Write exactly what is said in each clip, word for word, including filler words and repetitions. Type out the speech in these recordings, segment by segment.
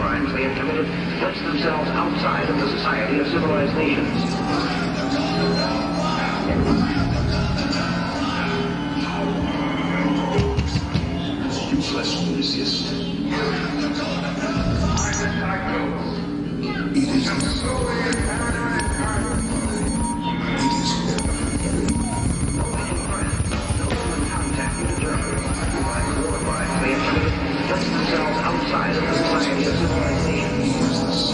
crimes they have committed place themselves outside of the society of civilized nations. Useless to resist. It is themselves outside of the society of civilized nations.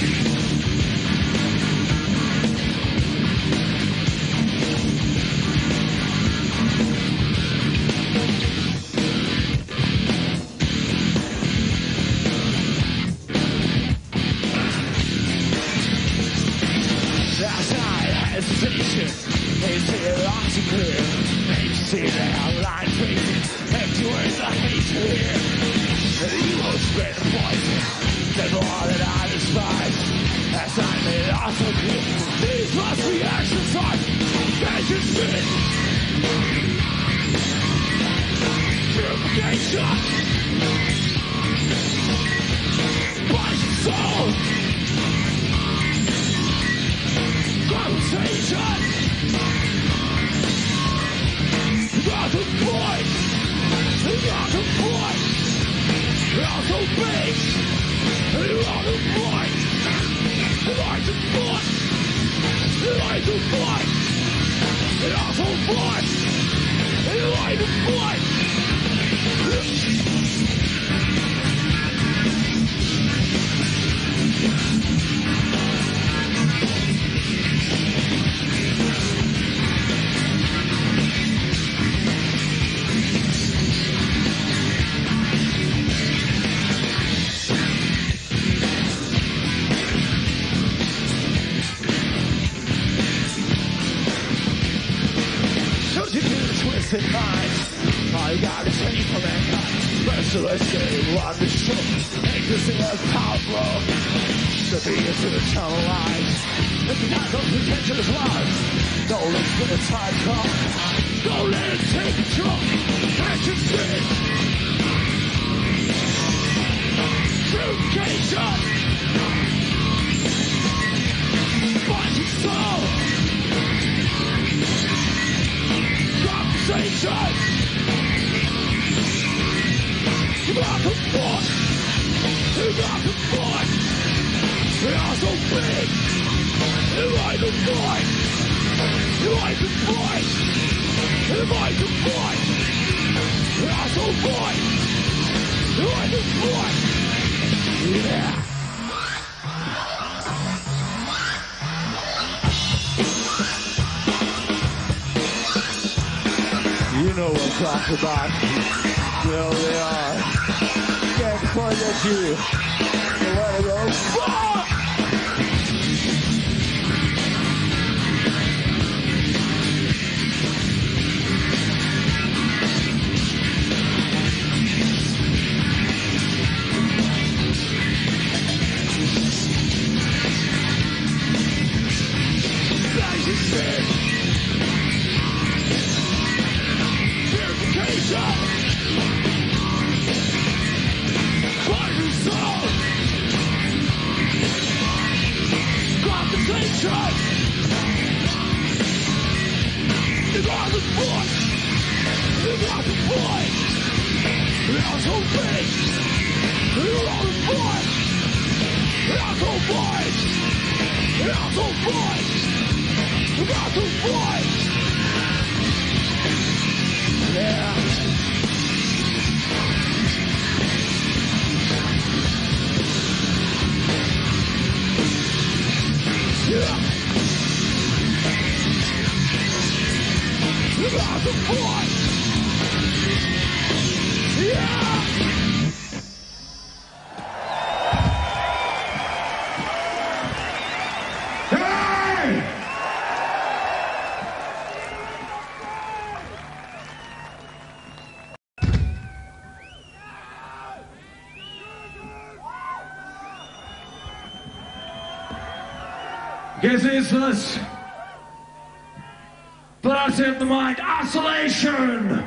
About there they are. Can't point at you. So let it go. Fuck! Guess it's this. But I set the mind isolation.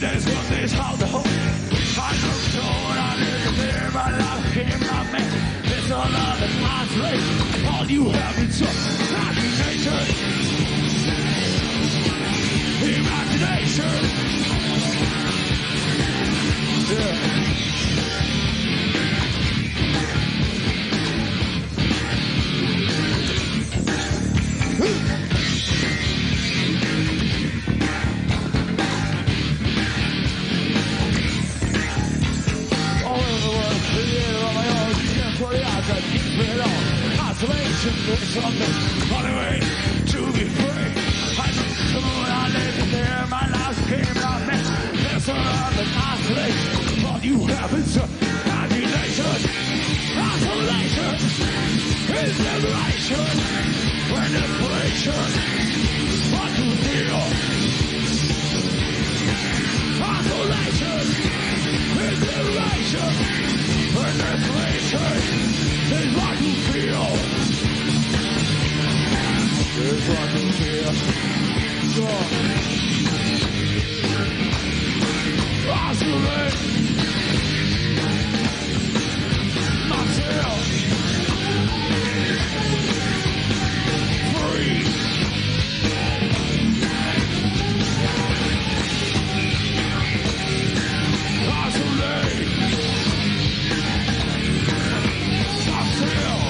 this one, this how the whole I don't know what I live there, my life came from me. It's all of the isolation. All you have is some imagination. Imagination. Yeah. There's something on the way to be free. I look to the moon, I live there, my life came out me. There's another isolation. All you have is imagination. Isolation is liberation. When desperation, what you feel. Isolation is liberation. When desperation is what you feel. There's what you feel. Go. Isolate myself. Free. Isolate myself.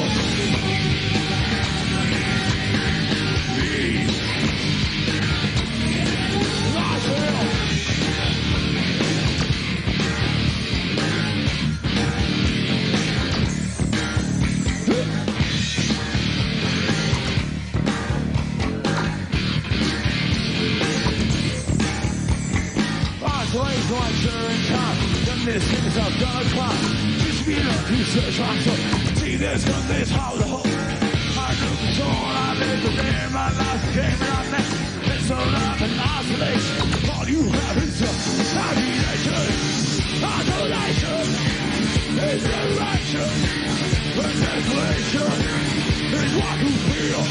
This is I've done a climb. Just be enough to search my soul. See this from this how the whole I look so I live there, my life came and I met. It's so love and isolation. All you have is imagination. Isolation is liberation. When desolation is what you feel.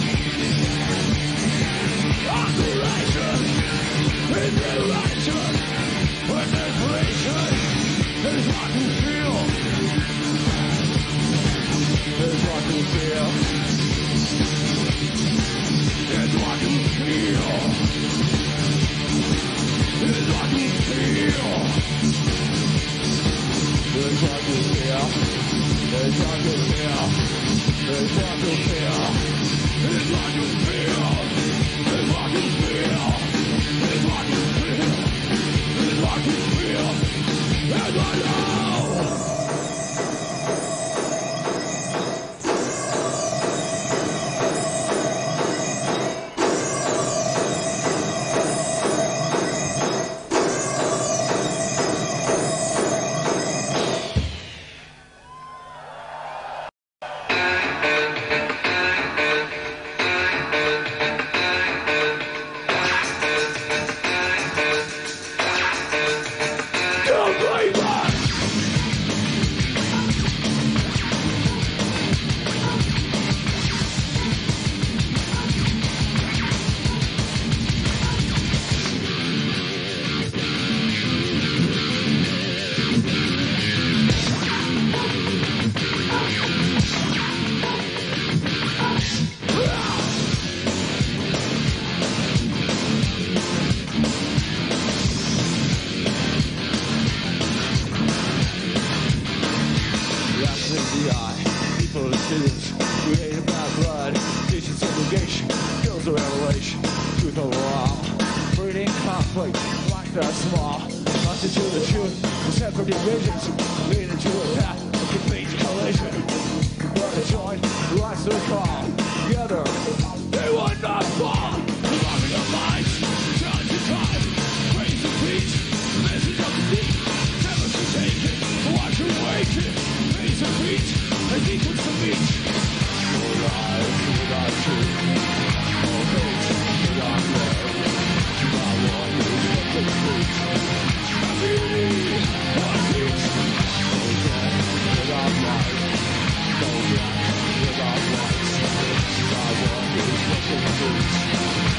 Isolation is liberation. When desolation is what you feel. Is what you feel. Is what you feel. Is what you feel. Is what you feel. Is what you feel. Is what you feel. Is what you feel. Is what you feel. Is what you feel. Is what you feel. Is what you know. Without lights, I walk with fucking boots.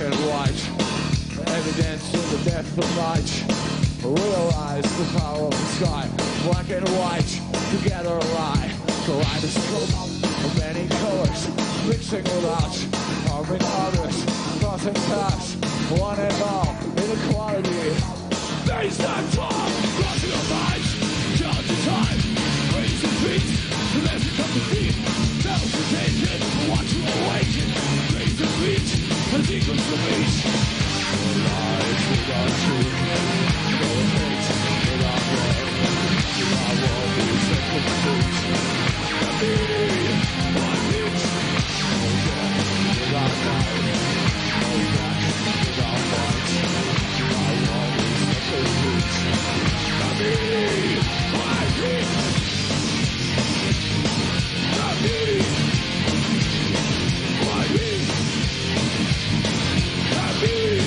and white, evidence of the death of night. Realize the power of the sky, black and white, together lie. Kaleidoscope of many colors, mixing without harming others, crossing paths, one and all, inequality. Face that talk, crossing our minds, challenge the time, raise the feet, the message of the deep, teleportation, watch you awaken, raise the feet, the sequence of each. Lies without truth, no hate without love, our world is a complete. The meaning, one each, no death without life, no death without light, our world is a complete. The meaning, one each, the meaning, one each, the meaning.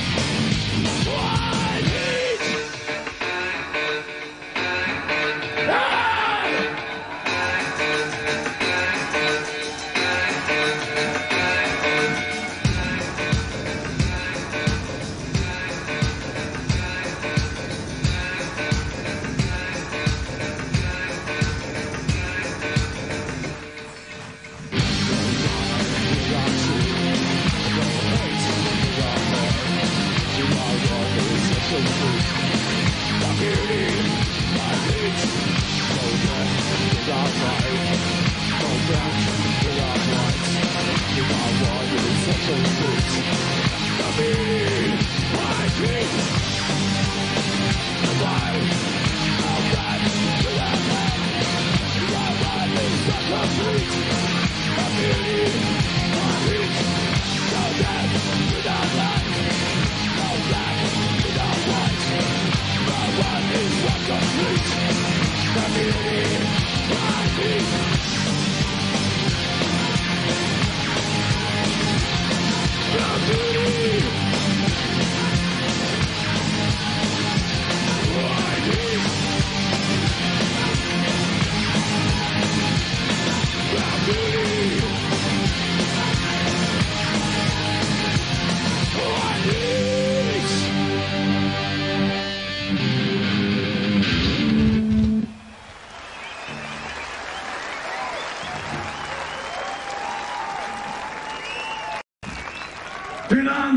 Vielen Dank.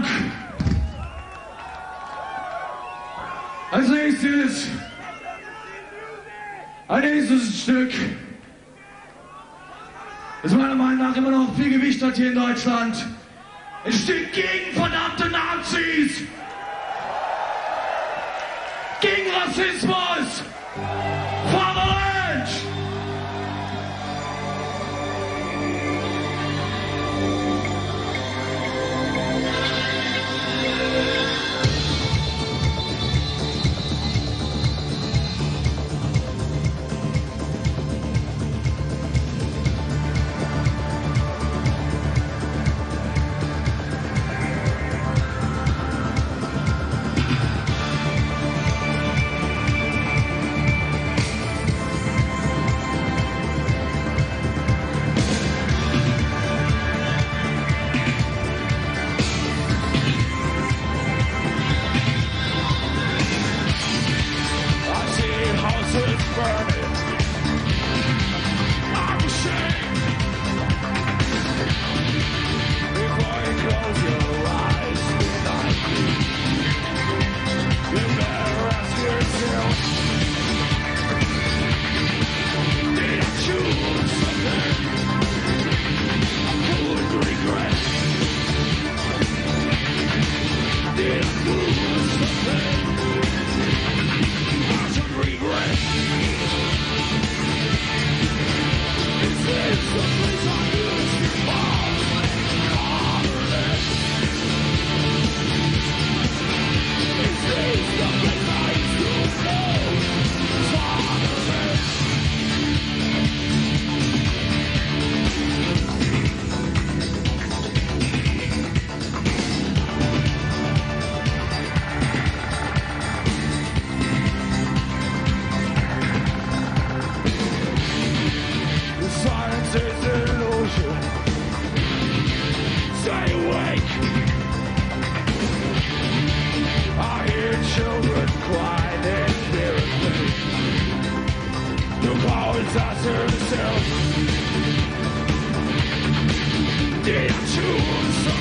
Als nächstes ein nächstes Stück, das meiner Meinung nach immer noch viel Gewicht hat hier in Deutschland. Es steht gegen verdammte Nazis, gegen Rassismus, Vaterland.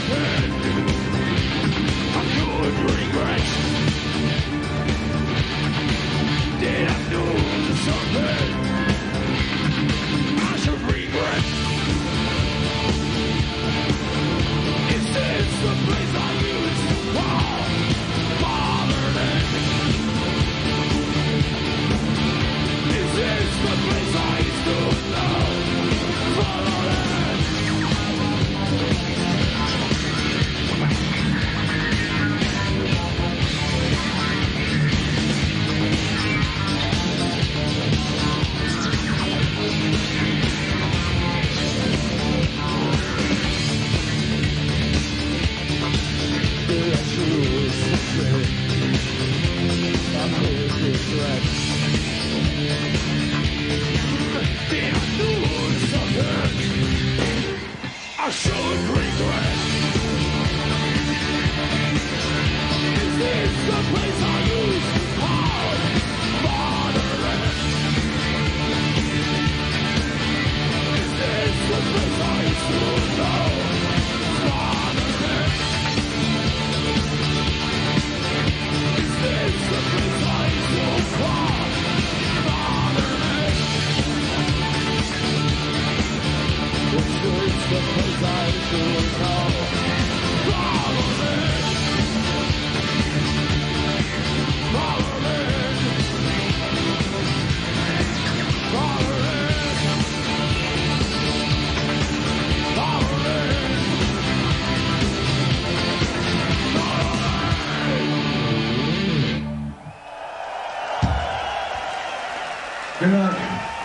something I could regret. Did I do something I should regret? Is this the place I used to call fatherland? Is this the place I used to know fatherland? I should regret. Is this the place I used to call fatherland? Is this the place I used to know fatherland? Is this the place I used to call fatherland? Is this the place I used to know fatherland? Fatherland. Fatherland. Fatherland. Good luck.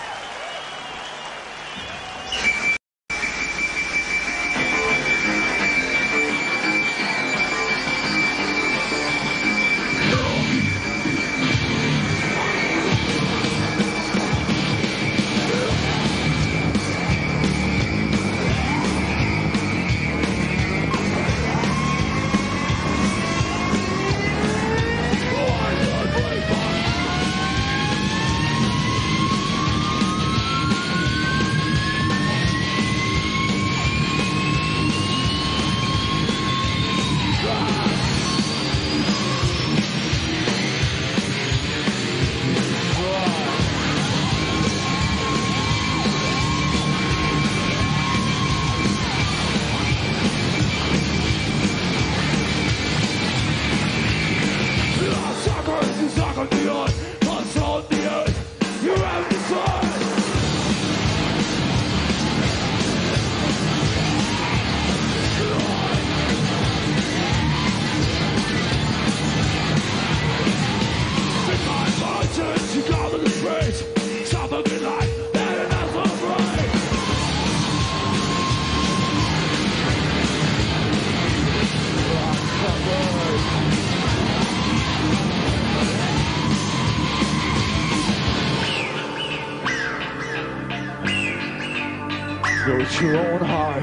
Go with your own heart.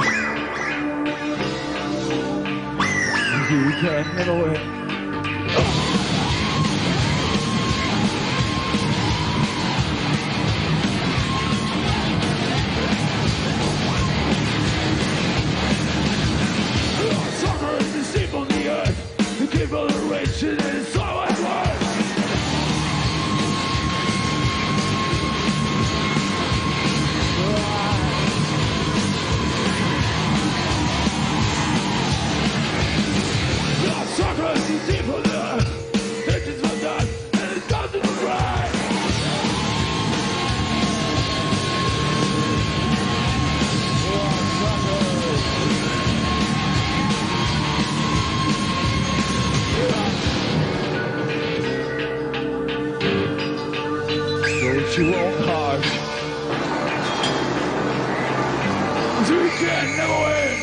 You can never win. Sucker is the sheep on the earth. The keep of the rich and it's so at work. Suckers is deep on the earth. It is for that and it doesn't right. Go to your own heart. You can never win.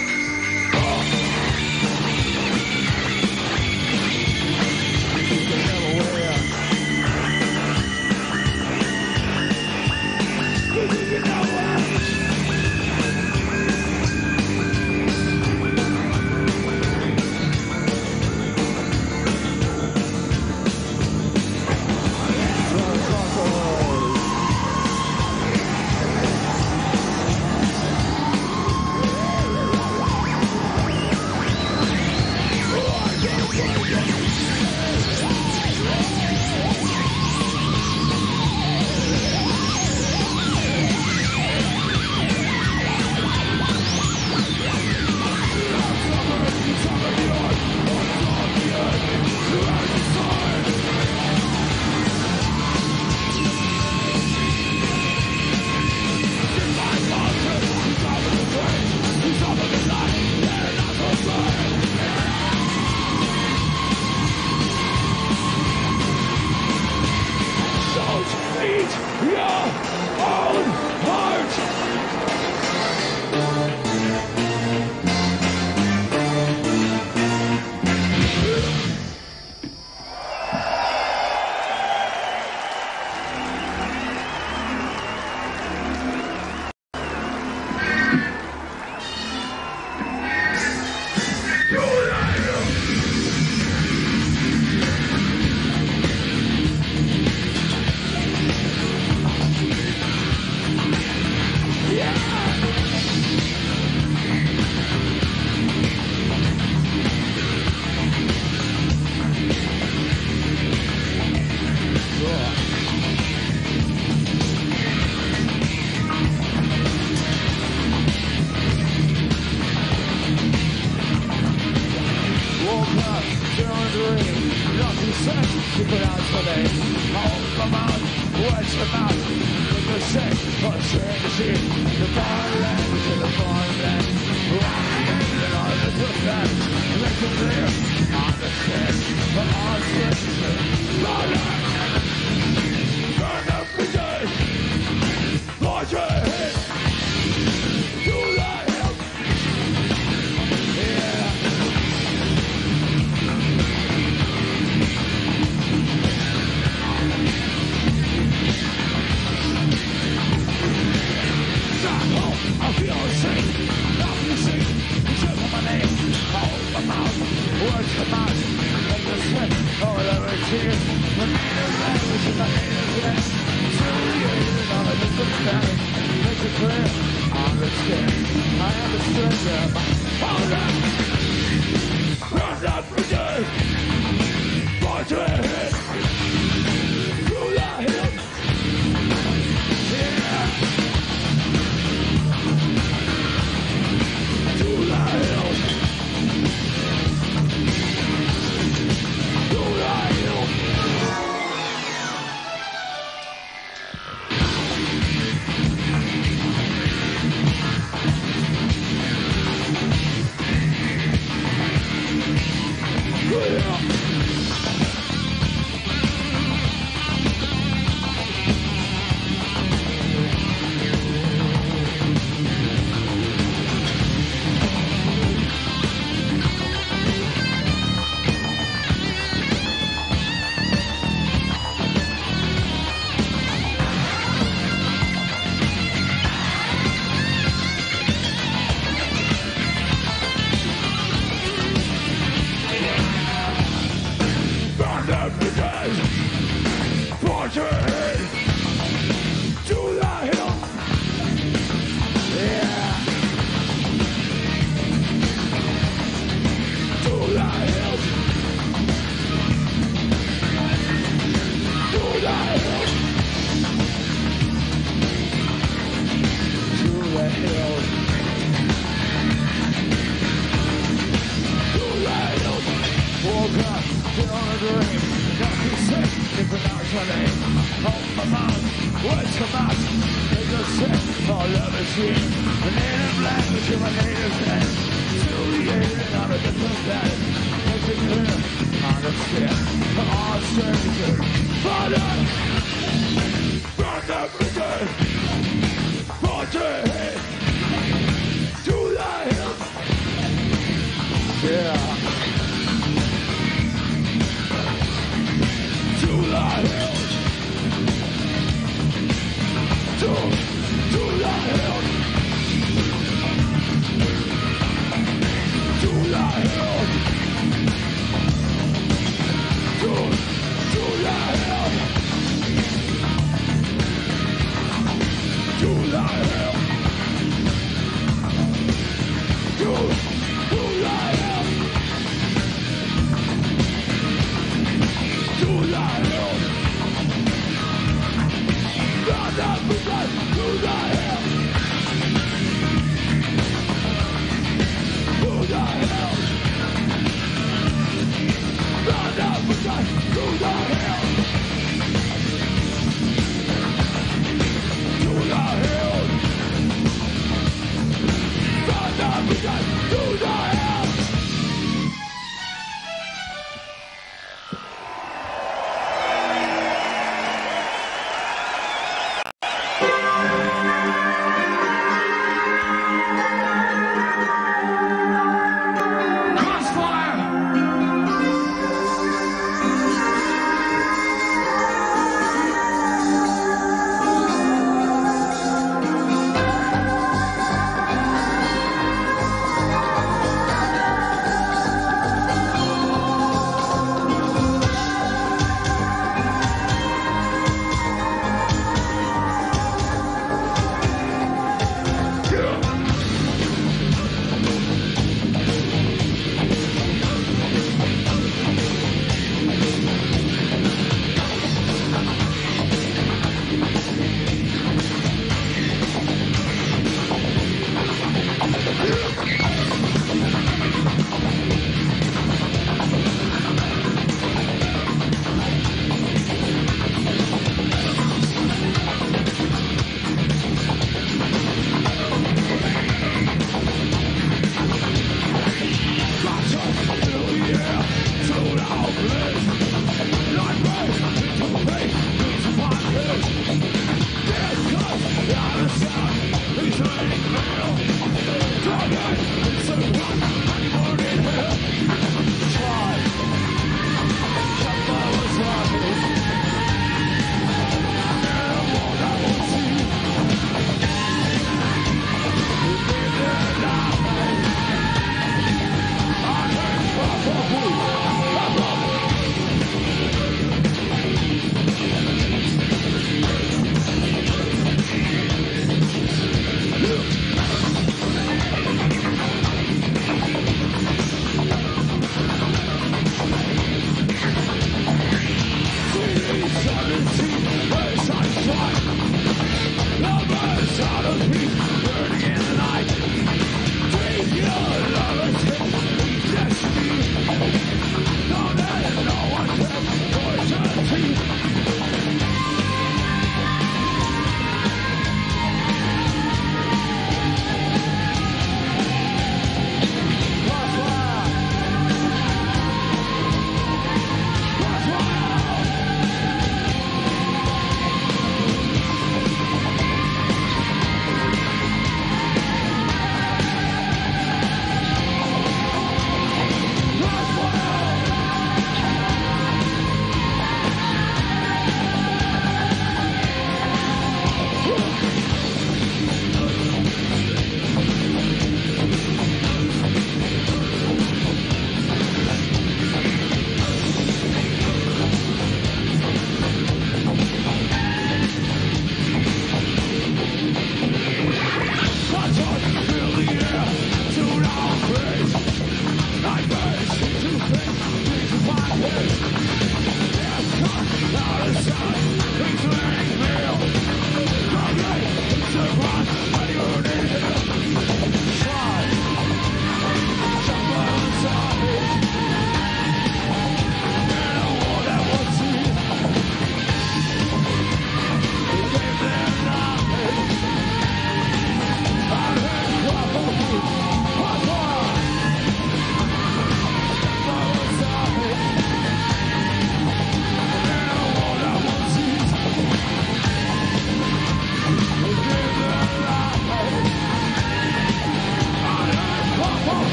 name. Hold my mouth, watch the mouth. With the sick, or share the sheep. The foreign language of the foreign land. Walking in on the footpath. Make it clear, understand. But all citizens, louder. Burn up the day. Put your head to the hill. Yeah. I feel safe, I feel safe. You said my name, hold my mouth, words come out, like the sweat, all over tears. The native language is the native land. Affiliated on a different planet. Make it clear, I understand. I am a stranger. Hold up, run up for days. Point your head through the hills. Yeah. To the hills. To the hills. Yeah. Burn up the days. Put your head to the hill. Yeah. To the hill. To the hill. To the hill. To the hill. Woke up, get on a dream. Got me sick, can't pronounce my name. Hold my mouth, words come out. Make us sick, all of it's here. The native language of my native land. Affiliated on a different planet. Make it clear, understand. For all strangers, Father, burn up the day. Put your head to the hill. Yeah.